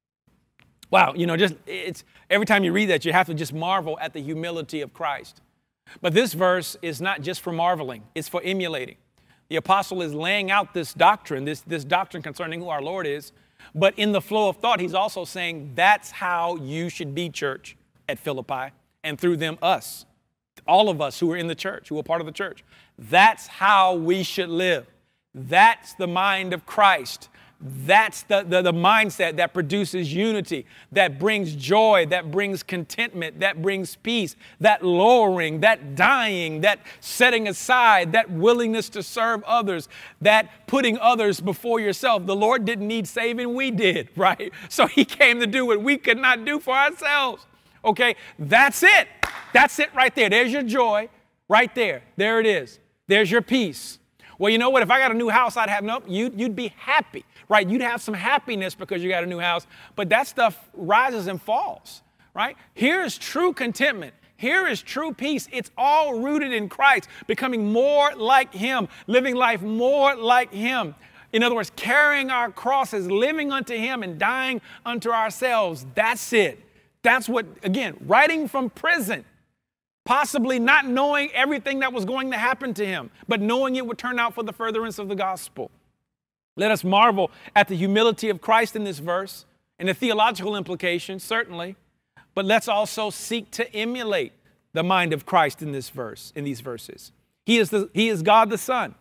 Speaker 5: Wow, you know, just it's every time you read that, you have to just marvel at the humility of Christ. But this verse is not just for marveling, it's for emulating. The apostle is laying out this doctrine, this, this doctrine concerning who our Lord is. But in the flow of thought, he's also saying that's how you should be, church, at Philippi, and through them, us, all of us who are in the church, who are part of the church. That's how we should live. That's the mind of Christ. That's the, the, the mindset that produces unity, that brings joy, that brings contentment, that brings peace, that lowering, that dying, that setting aside, that willingness to serve others, that putting others before yourself. The Lord didn't need saving, we did, right? So he came to do what we could not do for ourselves. Okay, that's it. That's it right there. There's your joy right there. There it is. There's your peace. Well, you know what? If I got a new house, I'd have no, you'd, you'd be happy, right? You'd have some happiness because you got a new house, but that stuff rises and falls, right? Here is true contentment. Here is true peace. It's all rooted in Christ, becoming more like him, living life more like him. In other words, carrying our crosses, living unto him and dying unto ourselves. That's it. That's what, again, writing from prison. Possibly not knowing everything that was going to happen to him, but knowing it would turn out for the furtherance of the gospel. Let us marvel at the humility of Christ in this verse and the theological implications, certainly, but let's also seek to emulate the mind of Christ in this verse, in these verses. He is, the, he is God the Son,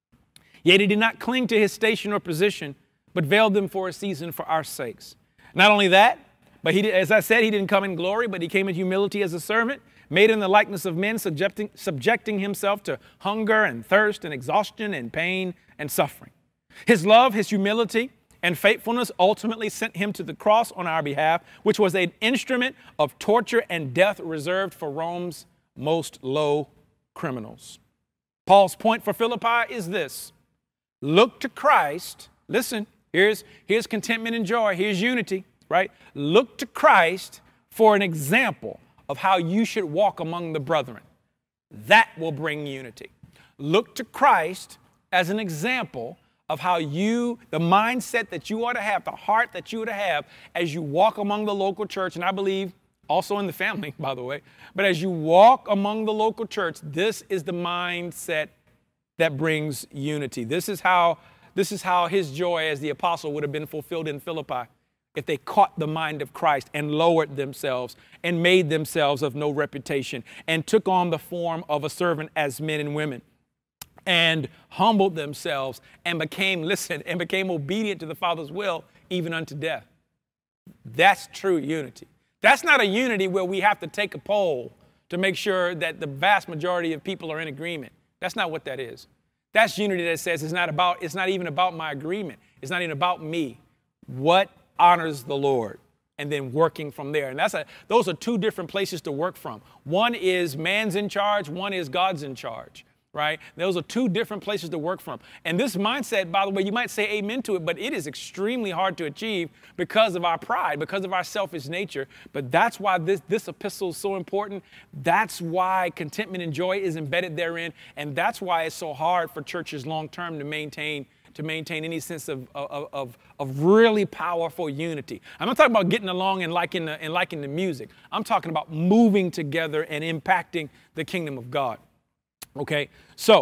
Speaker 5: yet he did not cling to his station or position, but veiled them for a season for our sakes. Not only that, but he, as I said, he didn't come in glory, but he came in humility as a servant, made in the likeness of men, subjecting, subjecting himself to hunger and thirst and exhaustion and pain and suffering. His love, his humility, and faithfulness ultimately sent him to the cross on our behalf, which was an instrument of torture and death reserved for Rome's most low criminals. Paul's point for Philippi is this: look to Christ. Listen, here's, here's contentment and joy. Here's unity, right? Look to Christ for an example of how you should walk among the brethren. That will bring unity. Look to Christ as an example of how you, the mindset that you ought to have, the heart that you ought to have as you walk among the local church, and I believe also in the family, by the way, but as you walk among the local church, this is the mindset that brings unity. This is how, this is how his joy as the apostle would have been fulfilled in Philippi. if they caught the mind of Christ and lowered themselves and made themselves of no reputation and took on the form of a servant as men and women and humbled themselves and became, listen, and became obedient to the Father's will, even unto death. That's true unity. That's not a unity where we have to take a poll to make sure that the vast majority of people are in agreement. That's not what that is. That's unity that says it's not about, it's not even about my agreement. It's not even about me. What honors the Lord? And then working from there. And that's a, those are two different places to work from. One is man's in charge. One is God's in charge. Right? Those are two different places to work from. And this mindset, by the way, you might say amen to it, but it is extremely hard to achieve because of our pride, because of our selfish nature. But that's why this, this epistle is so important. That's why contentment and joy is embedded therein. And that's why it's so hard for churches long term to maintain to maintain any sense of, of, of, of really powerful unity. I'm not talking about getting along and liking, the, and liking the music. I'm talking about moving together and impacting the kingdom of God. Okay, so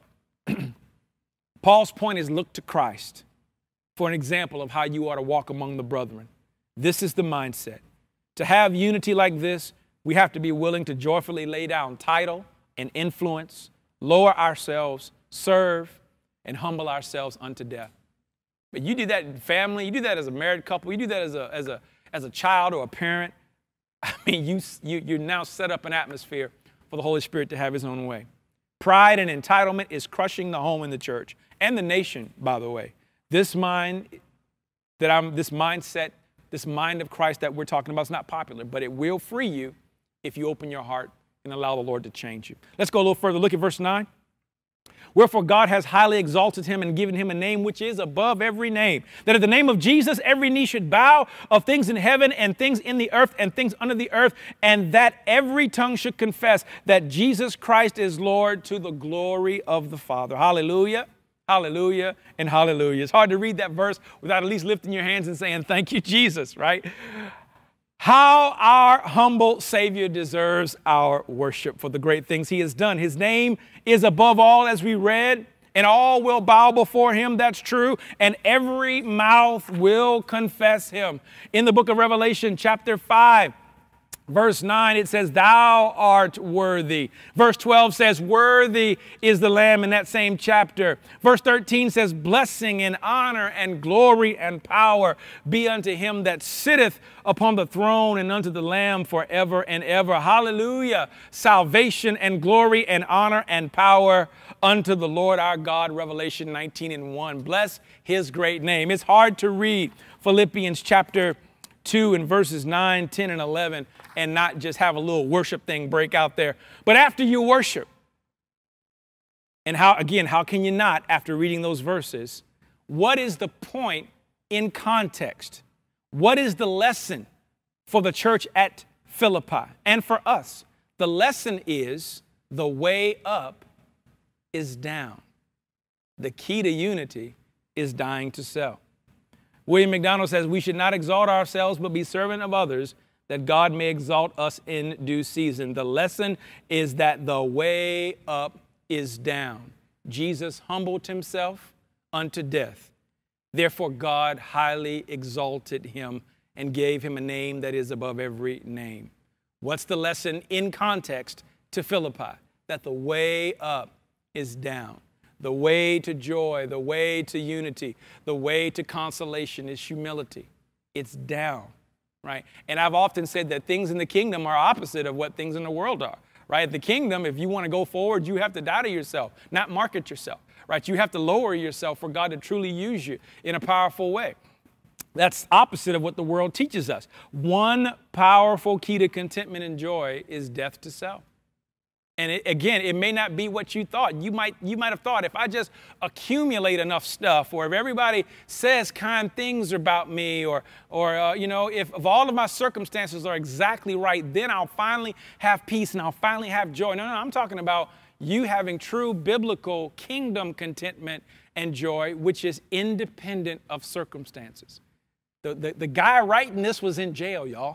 Speaker 5: Paul's point is look to Christ for an example of how you ought to walk among the brethren. This is the mindset. To have unity like this, we have to be willing to joyfully lay down title and influence, lower ourselves, serve, and humble ourselves unto death. But you do that in family, you do that as a married couple, you do that as a, as a, as a child or a parent. I mean, you, you, you now set up an atmosphere for the Holy Spirit to have his own way. Pride and entitlement is crushing the home in the church and the nation, by the way. This mind that I'm, this mindset, this mind of Christ that we're talking about is not popular, but it will free you if you open your heart and allow the Lord to change you. Let's go a little further. Look at verse nine. Wherefore God has highly exalted him and given him a name which is above every name, that at the name of Jesus every knee should bow, of things in heaven and things in the earth and things under the earth, and that every tongue should confess that Jesus Christ is Lord, to the glory of the Father. Hallelujah, hallelujah, and hallelujah. It's hard to read that verse without at least lifting your hands and saying, thank you, Jesus, right? How our humble Savior deserves our worship for the great things he has done. His name is above all, as we read, and all will bow before him. That's true. And every mouth will confess him. In the book of Revelation, chapter five, verse nine, it says, thou art worthy. Verse twelve says, worthy is the Lamb in that same chapter. Verse thirteen says, blessing and honor and glory and power be unto him that sitteth upon the throne and unto the Lamb forever and ever. Hallelujah. Salvation and glory and honor and power unto the Lord our God. Revelation nineteen and one. Bless his great name. It's hard to read Philippians chapter two and verses nine, ten, and eleven and not just have a little worship thing break out there. But after you worship, and how, again, how can you not after reading those verses? What is the point in context? What is the lesson for the church at Philippi and for us? The lesson is the way up is down. The key to unity is dying to self. William McDonald says, we should not exalt ourselves, but be servant of others, that God may exalt us in due season. The lesson is that the way up is down. Jesus humbled himself unto death. Therefore, God highly exalted him and gave him a name that is above every name. What's the lesson in context to Philippi? That the way up is down. The way to joy, the way to unity, the way to consolation is humility. It's down, right? And I've often said that things in the kingdom are opposite of what things in the world are, right? The kingdom, if you want to go forward, you have to die to yourself, not market yourself, right? You have to lower yourself for God to truly use you in a powerful way. That's opposite of what the world teaches us. One powerful key to contentment and joy is death to self. And it, again, it may not be what you thought. You might, you might have thought if I just accumulate enough stuff, or if everybody says kind things about me, or, or uh, you know, if, if all of my circumstances are exactly right, then I'll finally have peace and I'll finally have joy. No, no, I'm talking about you having true biblical kingdom contentment and joy, which is independent of circumstances. The, the, the guy writing this was in jail, y'all.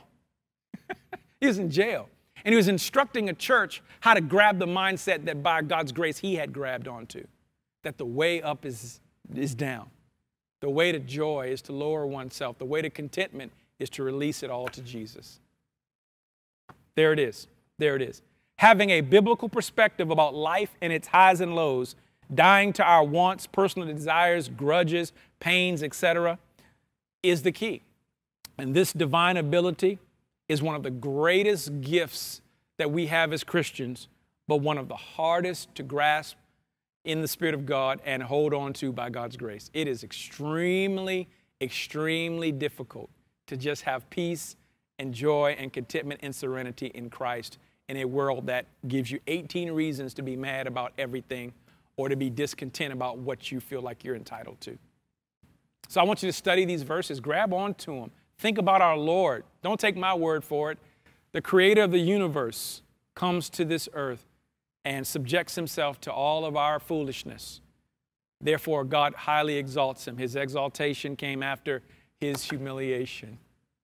Speaker 5: He was in jail. And he was instructing a church how to grab the mindset that by God's grace he had grabbed onto, that the way up is, is down. The The way to joy is to lower oneself. The way to contentment is to release it all to Jesus. There it is. There it is. Having a biblical perspective about life and its highs and lows, dying to our wants, personal desires, grudges, pains, et cetera, is the key. And this divine ability is one of the greatest gifts that we have as Christians, but one of the hardest to grasp in the Spirit of God and hold on to by God's grace. It is extremely, extremely difficult to just have peace and joy and contentment and serenity in Christ in a world that gives you eighteen reasons to be mad about everything or to be discontent about what you feel like you're entitled to. So I want you to study these verses. Grab onto them. Think about our Lord. Don't take my word for it. The creator of the universe comes to this earth and subjects himself to all of our foolishness. Therefore, God highly exalts him. His exaltation came after his humiliation.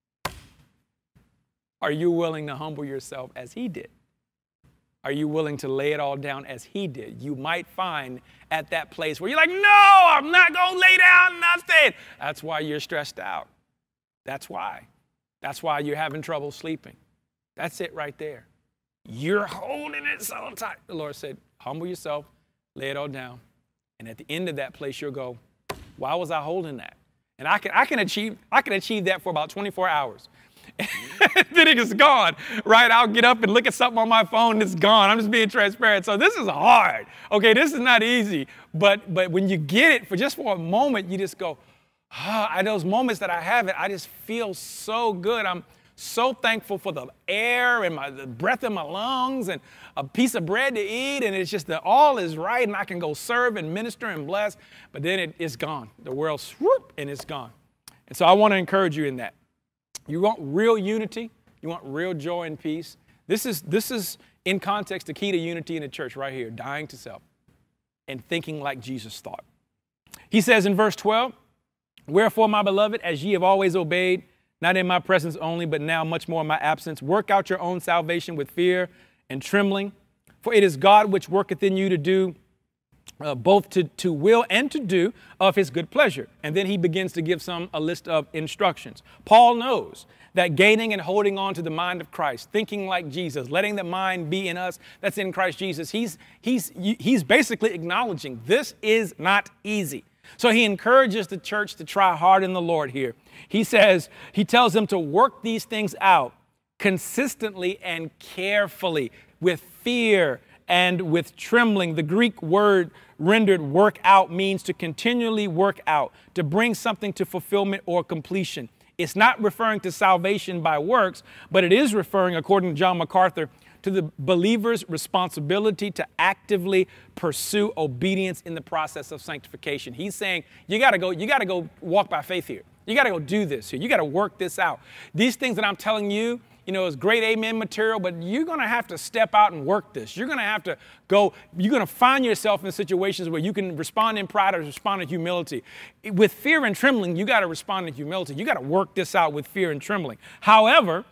Speaker 5: Are you willing to humble yourself as he did? Are you willing to lay it all down as he did? You might find at that place where you're like, no, I'm not going to lay down nothing. That's why you're stressed out. That's why. That's why you're having trouble sleeping. That's it right there. You're holding it so tight. The Lord said, humble yourself, lay it all down. And at the end of that place, you'll go, why was I holding that? And I can, I can achieve, I can achieve that for about twenty-four hours. Then it is gone, right? I'll get up and look at something on my phone and it's gone. I'm just being transparent. So this is hard. Okay, this is not easy. But but when you get it for just for a moment, you just go, ah, oh, those moments that I have it, I just feel so good. I'm so thankful for the air and my, the breath in my lungs and a piece of bread to eat. And it's just that all is right and I can go serve and minister and bless. But then it, it's gone. The world swoop and it's gone. And so I want to encourage you in that. You want real unity. You want real joy and peace. This is, this is in context, the key to unity in the church right here, dying to self and thinking like Jesus thought. He says in verse twelve, wherefore, my beloved, as ye have always obeyed, not in my presence only, but now much more in my absence, work out your own salvation with fear and trembling. For it is God which worketh in you to do uh, both to, to will and to do of his good pleasure. And then he begins to give some a list of instructions. Paul knows that gaining and holding on to the mind of Christ, thinking like Jesus, letting the mind be in us that's in Christ Jesus, he's, he's, he's basically acknowledging this is not easy. So he encourages the church to try hard in the Lord here. He says, he tells them to work these things out consistently and carefully with fear and with trembling. The Greek word rendered work out means to continually work out, to bring something to fulfillment or completion. It's not referring to salvation by works, but it is referring, according to John MacArthur, to the believer's responsibility to actively pursue obedience in the process of sanctification. He's saying, you got to go, you got to go walk by faith here. You got to go do this here. You got to work this out. These things that I'm telling you, you know, is great amen material, but you're going to have to step out and work this. You're going to have to go, you're going to find yourself in situations where you can respond in pride or respond in humility. With fear and trembling, you got to respond in humility. You got to work this out with fear and trembling. However,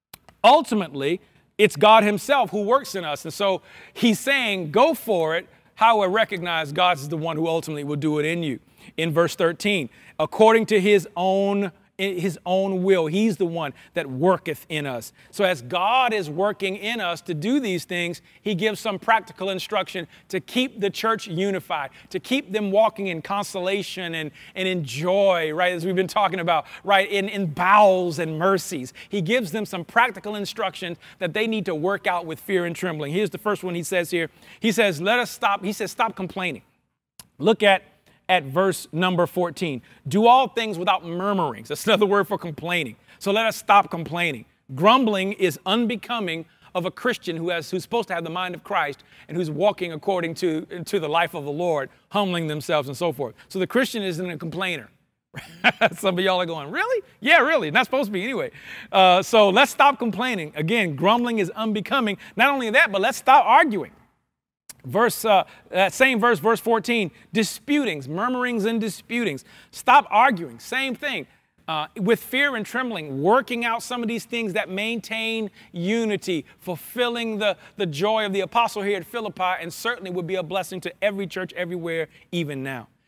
Speaker 5: ultimately, it's God himself who works in us. And so he's saying, go for it. How I recognize God is the one who ultimately will do it in you. In verse thirteen, according to his own his own will. He's the one that worketh in us. So as God is working in us to do these things, he gives some practical instruction to keep the church unified, to keep them walking in consolation and, and in joy, right, as we've been talking about, right, in, in bowels and mercies. He gives them some practical instructions that they need to work out with fear and trembling. Here's the first one he says here. He says, let us stop. He says, stop complaining. Look at At verse number fourteen, do all things without murmurings. That's another word for complaining. So let us stop complaining. Grumbling is unbecoming of a Christian who has, who's supposed to have the mind of Christ and who's walking according to, to the life of the Lord, humbling themselves and so forth. So the Christian isn't a complainer. Some of y'all are going, really? Yeah, really. Not supposed to be anyway. Uh, so let's stop complaining. Again, grumbling is unbecoming. Not only that, but let's stop arguing. Verse, uh, that same verse, verse fourteen, disputings, murmurings and disputings. Stop arguing. Same thing. Uh, with fear and trembling, working out some of these things that maintain unity, fulfilling the, the joy of the apostle here at Philippi, and certainly would be a blessing to every church everywhere, even now.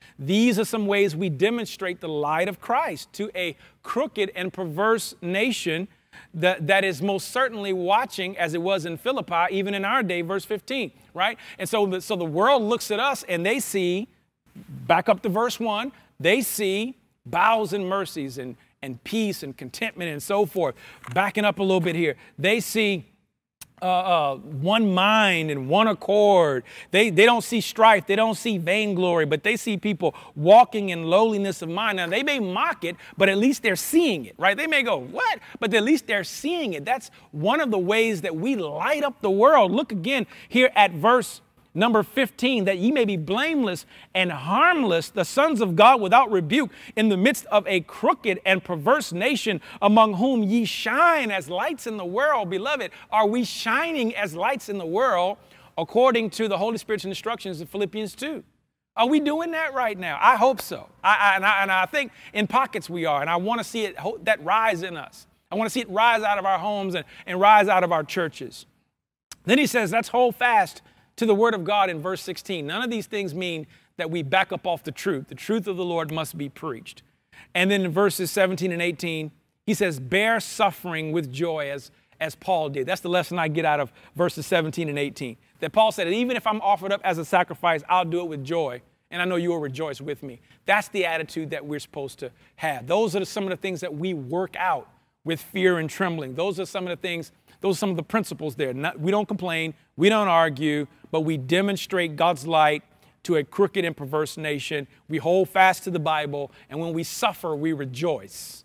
Speaker 5: These are some ways we demonstrate the light of Christ to a crooked and perverse nation that, that is most certainly watching, as it was in Philippi, even in our day, verse fifteen, right? And so the, so the world looks at us and they see, back up to verse one, they see bowels and mercies and, and peace and contentment and so forth. Backing up a little bit here, they see Uh, uh, one mind and one accord. They, they don't see strife. They don't see vainglory, but they see people walking in lowliness of mind. Now, they may mock it, but at least they're seeing it, right? They may go, what? But at least they're seeing it. That's one of the ways that we light up the world. Look again here at verse number fifteen, that ye may be blameless and harmless, the sons of God without rebuke, in the midst of a crooked and perverse nation, among whom ye shine as lights in the world. Beloved, are we shining as lights in the world according to the Holy Spirit's instructions in Philippians two? Are we doing that right now? I hope so. I, I, and, I, and I think in pockets we are, and I want to see it that rise in us. I want to see it rise out of our homes and, and rise out of our churches. Then he says, let's hold fast to the word of God in verse sixteen. None of these things mean that we back up off the truth. The truth of the Lord must be preached. And then in verses seventeen and eighteen, he says, bear suffering with joy as, as Paul did. That's the lesson I get out of verses seventeen and eighteen. That Paul said, even if I'm offered up as a sacrifice, I'll do it with joy. And I know you will rejoice with me. That's the attitude that we're supposed to have. Those are some of the things that we work out with fear and trembling. Those are some of the things, those are some of the principles there. Not, we don't complain. We don't argue, but we demonstrate God's light to a crooked and perverse nation. We hold fast to the Bible, and when we suffer, we rejoice.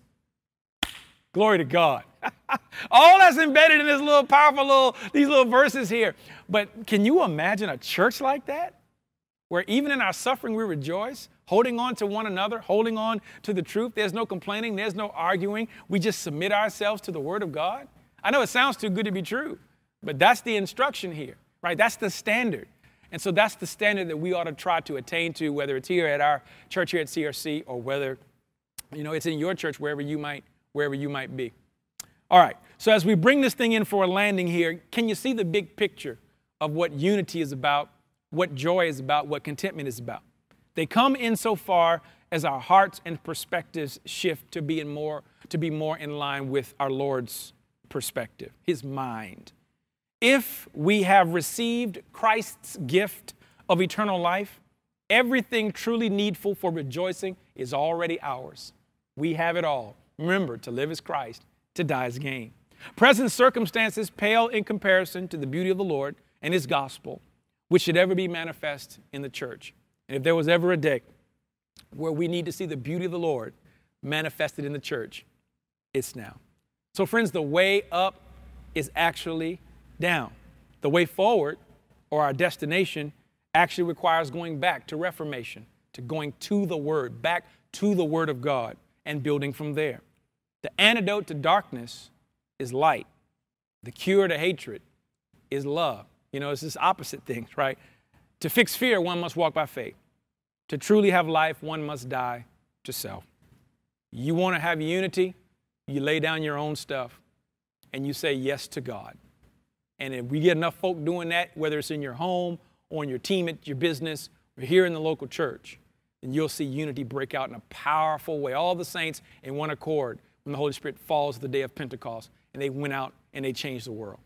Speaker 5: Glory to God. All that's embedded in this little powerful little, these little verses here. But can you imagine a church like that? Where even in our suffering, we rejoice, holding on to one another, holding on to the truth. There's no complaining. There's no arguing. We just submit ourselves to the word of God. I know it sounds too good to be true, but that's the instruction here, right? That's the standard. And so that's the standard that we ought to try to attain to, whether it's here at our church here at C R C or whether, you know, it's in your church, wherever you might, wherever you might be. All right. So as we bring this thing in for a landing here, can you see the big picture of what unity is about, what joy is about, what contentment is about? They come insofar as our hearts and perspectives shift to be in more, to be more in line with our Lord's perspective, his mind. If we have received Christ's gift of eternal life, everything truly needful for rejoicing is already ours. We have it all. Remember, to live is Christ, to die is gain. Present circumstances pale in comparison to the beauty of the Lord and his gospel, which should ever be manifest in the church. And if there was ever a day where we need to see the beauty of the Lord manifested in the church, it's now. So friends, the way up is actually down. The way forward, or our destination, actually requires going back to Reformation, to going to the Word, back to the Word of God, and building from there. The antidote to darkness is light. The cure to hatred is love. You know, it's this opposite things, right? To fix fear, one must walk by faith. To truly have life, one must die to self. You want to have unity? You lay down your own stuff and you say yes to God. And if we get enough folk doing that, whether it's in your home or on your team at your business or here in the local church, then you'll see unity break out in a powerful way. All the saints in one accord when the Holy Spirit falls the day of Pentecost and they went out and they changed the world.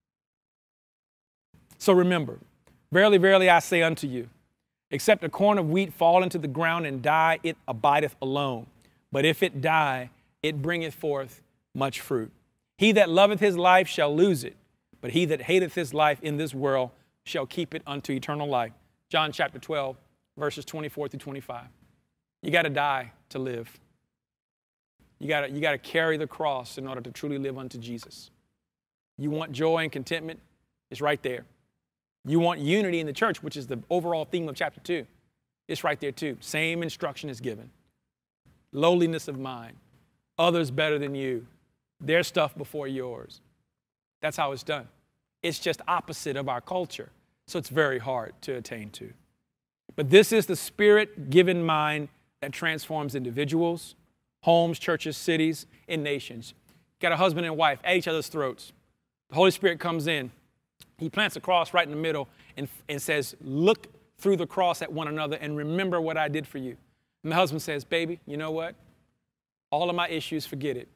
Speaker 5: So remember, verily, verily, I say unto you, except a corn of wheat fall into the ground and die, it abideth alone. But if it die, it bringeth forth much fruit. He that loveth his life shall lose it, but he that hateth his life in this world shall keep it unto eternal life. John chapter twelve, verses twenty-four through twenty-five. You got to die to live. You got to you got to carry the cross in order to truly live unto Jesus. You want joy and contentment? It's right there. You want unity in the church, which is the overall theme of chapter two. It's right there too. Same instruction is given. Lowliness of mind. Others better than you. Their stuff before yours. That's how it's done. It's just opposite of our culture. So it's very hard to attain to. But this is the Spirit-given mind that transforms individuals, homes, churches, cities, and nations. Got a husband and wife at each other's throats. The Holy Spirit comes in. He plants a cross right in the middle and, and says, look through the cross at one another and remember what I did for you. And the husband says, baby, you know what? All of my issues, forget it.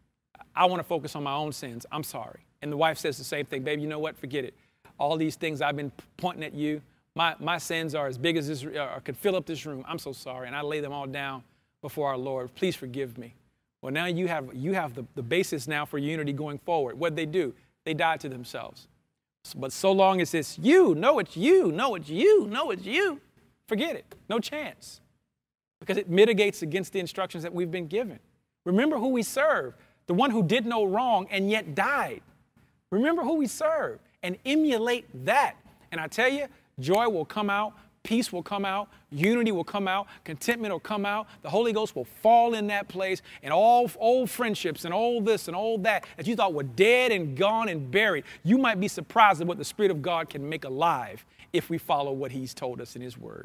Speaker 5: I want to focus on my own sins. I'm sorry. And the wife says the same thing. Baby, you know what? Forget it. All these things I've been pointing at you, my, my sins are as big as this, or could fill up this room. I'm so sorry. And I lay them all down before our Lord. Please forgive me. Well, now you have, you have the, the basis now for unity going forward. What'd they do? They died to themselves. But so long as it's you, no, it's you, no, it's you, no, it's you, forget it. No chance. Because it mitigates against the instructions that we've been given. Remember who we serve, the one who did no wrong and yet died. Remember who we serve and emulate that. And I tell you, joy will come out, peace will come out, unity will come out, contentment will come out, the Holy Ghost will fall in that place, and all old friendships and all this and all that that you thought were dead and gone and buried, you might be surprised at what the Spirit of God can make alive if we follow what He's told us in His Word.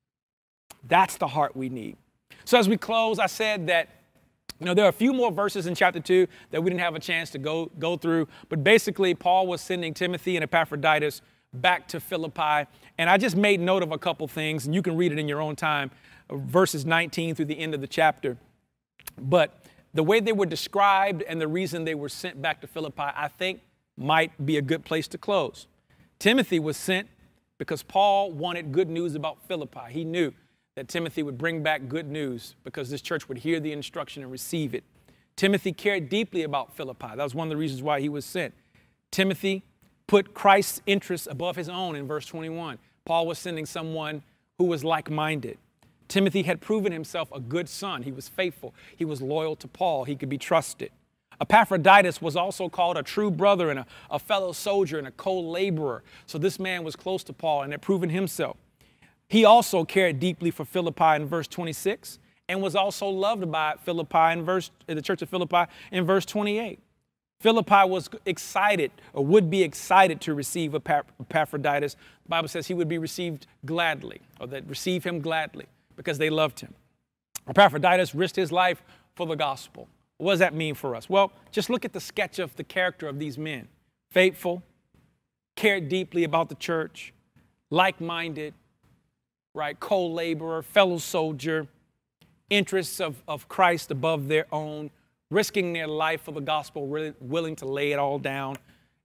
Speaker 5: That's the heart we need. So as we close, I said that, you know, there are a few more verses in chapter two that we didn't have a chance to go, go through, but basically Paul was sending Timothy and Epaphroditus back to Philippi. And I just made note of a couple things, and you can read it in your own time, verses nineteen through the end of the chapter. But the way they were described and the reason they were sent back to Philippi, I think might be a good place to close. Timothy was sent because Paul wanted good news about Philippi. He knew that Timothy would bring back good news because this church would hear the instruction and receive it. Timothy cared deeply about Philippi. That was one of the reasons why he was sent. Timothy put Christ's interests above his own in verse twenty-one. Paul was sending someone who was like-minded. Timothy had proven himself a good son. He was faithful. He was loyal to Paul. He could be trusted. Epaphroditus was also called a true brother and a, a fellow soldier and a co-laborer. So this man was close to Paul and had proven himself. He also cared deeply for Philippi in verse twenty-six and was also loved by Philippi in verse, in the church of Philippi in verse twenty-eight. Philippi was excited or would be excited to receive Epaphroditus. The Bible says he would be received gladly, or that receive him gladly because they loved him. Epaphroditus risked his life for the gospel. What does that mean for us? Well, just look at the sketch of the character of these men. Faithful, cared deeply about the church, like-minded, right, co-laborer, fellow soldier, interests of, of Christ above their own, risking their life for the gospel, really willing to lay it all down.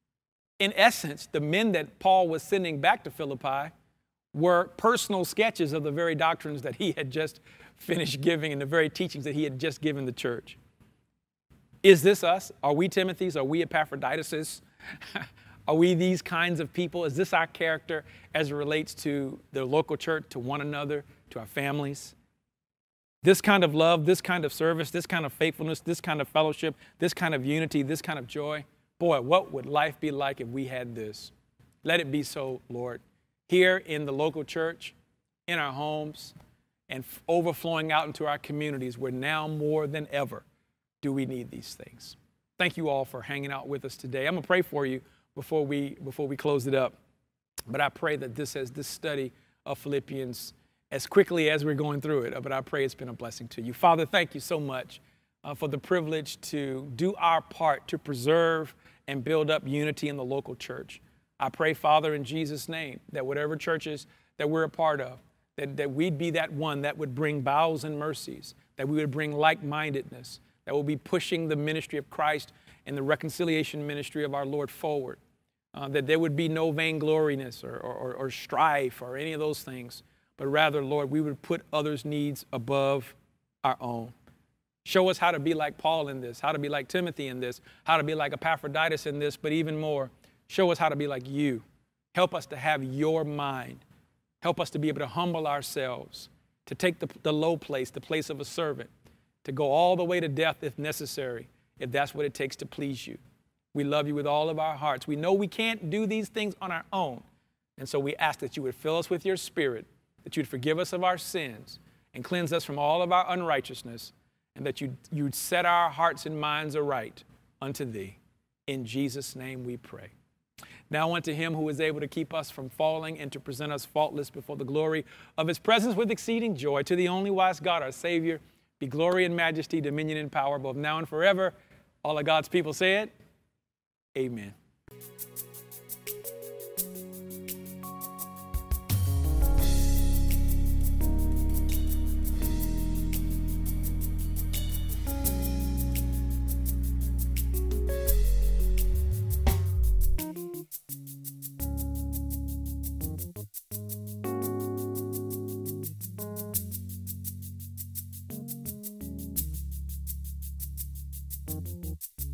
Speaker 5: In essence, the men that Paul was sending back to Philippi were personal sketches of the very doctrines that he had just finished giving and the very teachings that he had just given the church. Is this us? Are we Timothys? Are we Epaphroditus? Are we these kinds of people? Is this our character as it relates to the local church, to one another, to our families? This kind of love, this kind of service, this kind of faithfulness, this kind of fellowship, this kind of unity, this kind of joy. Boy, what would life be like if we had this? Let it be so, Lord. Here in the local church, in our homes, and overflowing out into our communities, where now more than ever do we need these things. Thank you all for hanging out with us today. I'm going to pray for you before we, before we close it up. But I pray that this, as this study of Philippians, as quickly as we're going through it, but I pray it's been a blessing to you. Father, thank you so much uh, for the privilege to do our part to preserve and build up unity in the local church. I pray, Father, in Jesus' name, that whatever churches that we're a part of, that, that we'd be that one that would bring bowels and mercies, that we would bring like-mindedness, that will be pushing the ministry of Christ and the reconciliation ministry of our Lord forward, uh, that there would be no vaingloriness or, or, or strife or any of those things, but rather, Lord, we would put others' needs above our own. Show us how to be like Paul in this, how to be like Timothy in this, how to be like Epaphroditus in this, but even more, show us how to be like you. Help us to have your mind. Help us to be able to humble ourselves, to take the, the low place, the place of a servant, to go all the way to death if necessary, if that's what it takes to please you. We love you with all of our hearts. We know we can't do these things on our own, and so we ask that you would fill us with your Spirit, that you'd forgive us of our sins and cleanse us from all of our unrighteousness, and that you'd, you'd set our hearts and minds aright unto thee. In Jesus' name we pray. Now unto him who is able to keep us from falling and to present us faultless before the glory of his presence with exceeding joy, to the only wise God, our Savior, be glory and majesty, dominion and power, both now and forever. All of God's people said, amen.
Speaker 1: Thank you.